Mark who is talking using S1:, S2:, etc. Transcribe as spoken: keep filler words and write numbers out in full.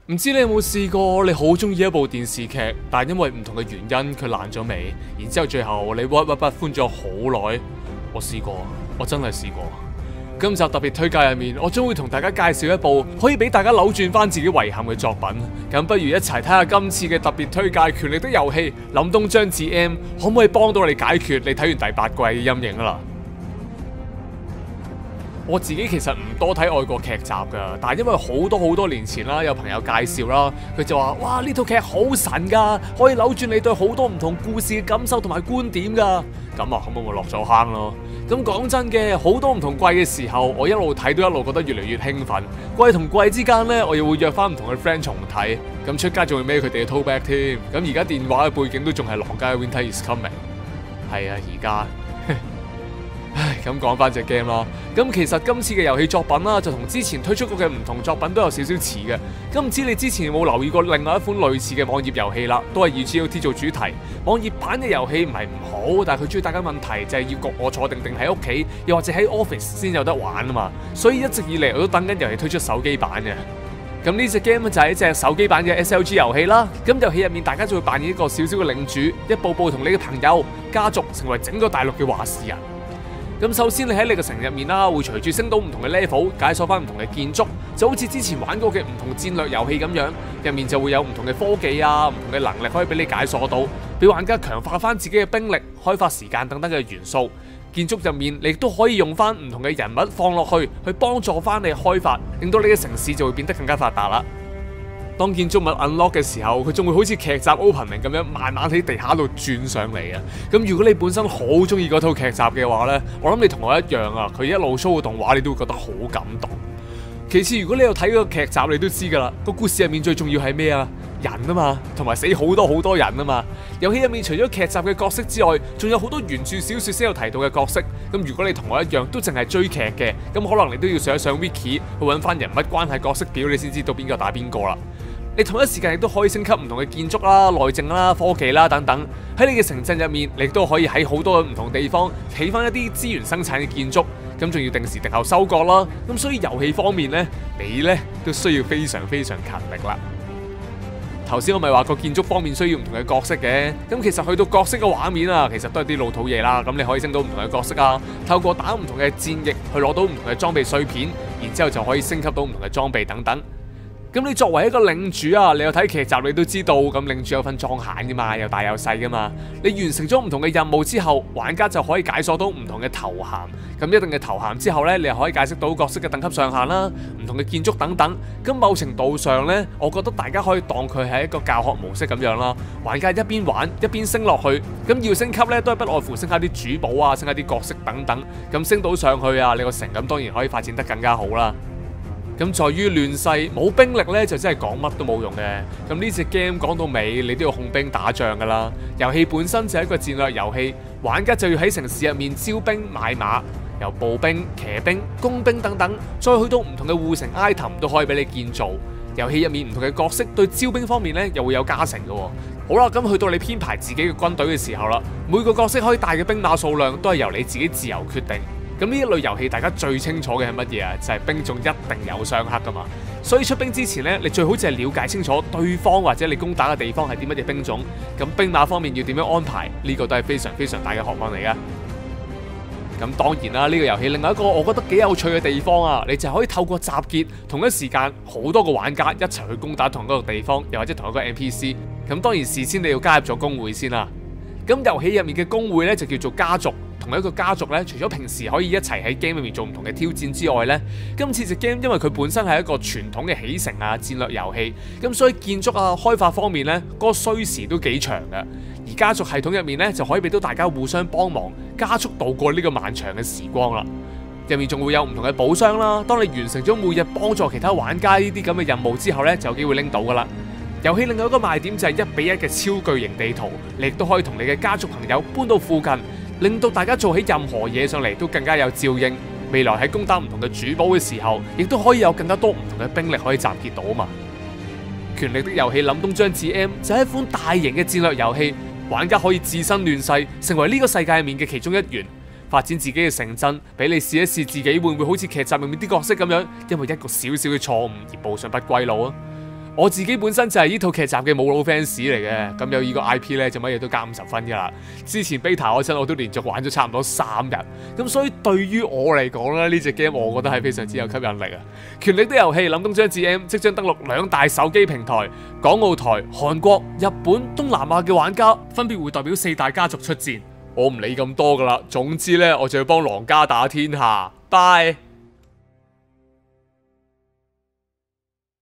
S1: 唔知你有冇試過，你好中意一部電視劇，但因為唔同嘅原因佢爛咗尾，然之後最後你屈屈不歡咗好耐。我試過，我真係試過。今集特別推介入面，我將會同大家介紹一部可以俾大家扭轉翻自己遺憾嘅作品。咁不如一齊睇下今次嘅特別推介《權力的遊戲》，林東張子 M 可唔可以幫到你解決你睇完第八季嘅陰影啊？我自己其實唔多睇外國劇集噶，但係因為好多好多年前啦，有朋友介紹啦，佢就話：哇，呢套劇好神噶，可以扭轉你對好多唔同故事嘅感受同埋觀點噶。咁啊，咁我咪落咗坑咯。咁講真嘅，好多唔同季嘅時候，我一路睇都一路覺得越嚟越興奮。季同季之間呢，我又會約翻唔同嘅 friend 重睇。咁出街仲會孭佢哋嘅 tote bag 添。咁而家電話嘅背景都仲係《狼街 Winter is Coming》。係啊，而家。唉，咁講翻隻 game 啦。咁其實今次嘅遊戲作品啦，就同之前推出過嘅唔同作品都有少少似嘅。咁唔知你之前有冇留意過另外一款類似嘅網頁遊戲啦？都係以 G O T 做主題。網頁版嘅遊戲唔係唔好，但係佢最大嘅問題就係要焗我坐定定喺屋企，又或者喺 office 先有得玩啊嘛。所以一直以嚟我都等緊遊戲推出手機版嘅。咁呢隻 game 就係一隻手機版嘅 S L G 遊戲啦。咁遊戲入面大家就會扮演一個小小嘅領主，一步步同你嘅朋友、家族成為整個大陸嘅話事人。咁首先你喺你嘅城入面啦，會隨住升到唔同嘅 level， 解鎖翻唔同嘅建築，就好似之前玩過嘅唔同戰略遊戲咁樣，入面就會有唔同嘅科技啊、唔同嘅能力可以俾你解鎖到，俾玩家強化翻自己嘅兵力、開發時間等等嘅元素。建築入面你亦都可以用翻唔同嘅人物放落去，去幫助翻你開發，令到你嘅城市就會變得更加發達啦。當建築物 unlock 嘅時候，佢仲會好似劇集 opening 咁樣，慢慢喺地下度轉上嚟啊！咁如果你本身好中意嗰套劇集嘅話呢，我諗你同我一樣啊，佢一路 show 嘅動畫你都會覺得好感動。其次，如果你有睇嗰個劇集，你都知噶啦，個故事入面最重要係咩啊？人啊嘛，同埋死好多好多人啊嘛。遊戲入面除咗劇集嘅角色之外，仲有好多原著小說先有提到嘅角色。咁如果你同我一樣都淨係追劇嘅，咁可能你都要上一上 wiki 去揾翻人物關係角色表，你先知道邊個打邊個啦。你同一時間亦都可以升級唔同嘅建築啦、內政啦、科技啦等等。喺你嘅城鎮入面，你亦都可以喺好多唔同地方起翻一啲資源生產嘅建築。咁仲要定時定候收割啦。咁所以遊戲方面呢，你呢都需要非常非常勤力啦。頭先我咪話個建築方面需要唔同嘅角色嘅，咁其實去到角色嘅畫面啊，其實都係啲老土嘢啦。咁你可以升到唔同嘅角色啊，透過打唔同嘅戰役去攞到唔同嘅裝備碎片，然之後就可以升級到唔同嘅裝備等等。咁你作為一個領主啊，你有睇劇集你都知道，咁領主有份裝限噶嘛，有大有細噶嘛。你完成咗唔同嘅任務之後，玩家就可以解鎖到唔同嘅頭銜。咁一定嘅頭銜之後呢，你又可以解釋到角色嘅等級上限啦，唔同嘅建築等等。咁某程度上呢，我覺得大家可以當佢係一個教學模式咁樣啦。玩家一邊玩一邊升落去，咁要升級呢，都係不外乎升下啲主寶啊，升下啲角色等等。咁升到上去啊，你個城咁當然可以發展得更加好啦。咁在於亂世冇兵力咧，就真係講乜都冇用嘅。咁呢隻 game 講到尾，你都要控兵打仗噶啦。遊戲本身就係一個戰略遊戲，玩家就要喺城市入面招兵買馬，由步兵、騎兵、工兵等等，再去到唔同嘅護城 item 都可以俾你建造。遊戲入面唔同嘅角色對招兵方面咧，又會有加成嘅。好啦，咁去到你編排自己嘅軍隊嘅時候啦，每個角色可以帶嘅兵馬數量都係由你自己自由決定。咁呢一類遊戲，大家最清楚嘅係乜嘢啊？就係兵種一定有相克噶嘛。所以出兵之前呢，你最好就係了解清楚對方或者你攻打嘅地方係啲乜嘢兵種。咁兵馬方面要點樣安排？呢個都係非常非常大嘅學問嚟噶。咁當然啦，呢個遊戲另外一個我覺得幾有趣嘅地方啊，你就可以透過集結同一時間好多個玩家一齊去攻打同一個地方，又或者同一個 N P C。咁當然事先你要加入咗公會先啦。咁遊戲入面嘅公會咧就叫做家族。同一個家族咧，除咗平時可以一齊喺 game 入面做唔同嘅挑戰之外咧，今次隻 game 因為佢本身係一個傳統嘅起城啊戰略遊戲，咁所以建築啊開發方面咧，嗰個需時都幾長嘅。而家族系統入面咧，就可以俾到大家互相幫忙，加速度過呢個漫長嘅時光啦。入面仲會有唔同嘅寶箱啦，當你完成咗每日幫助其他玩家呢啲咁嘅任務之後咧，就有機會拎到噶啦。遊戲另外一個賣點就係一比一嘅超巨型地圖，你亦都可以同你嘅家族朋友搬到附近。令到大家做起任何嘢上嚟都更加有照應，未來喺攻打唔同嘅主堡嘅時候，亦都可以有更加多唔同嘅兵力可以集結到啊嘛！權力的遊戲林東張子 M 就係一款大型嘅戰略遊戲，玩家可以置身亂世，成為呢個世界入面嘅其中一員，發展自己嘅城鎮，俾你試一試自己會唔會好似劇集入面啲角色咁樣，因為一個小小嘅錯誤而步上不歸路啊！ 我自己本身就係呢套劇集嘅冇腦 fans 嚟嘅，咁有呢個 I P 咧就乜嘢都加五十分噶啦。之前 beta 嗰陣我都連續玩咗差唔多三日，咁所以對於我嚟講咧，呢隻 game 我覺得係非常之有吸引力啊！權力的遊戲凜東張智 M 即將登陸兩大手機平台，港澳台、韓國、日本、東南亞嘅玩家分別會代表四大家族出戰。我唔理咁多噶啦，總之咧我就要幫狼家打天下。拜。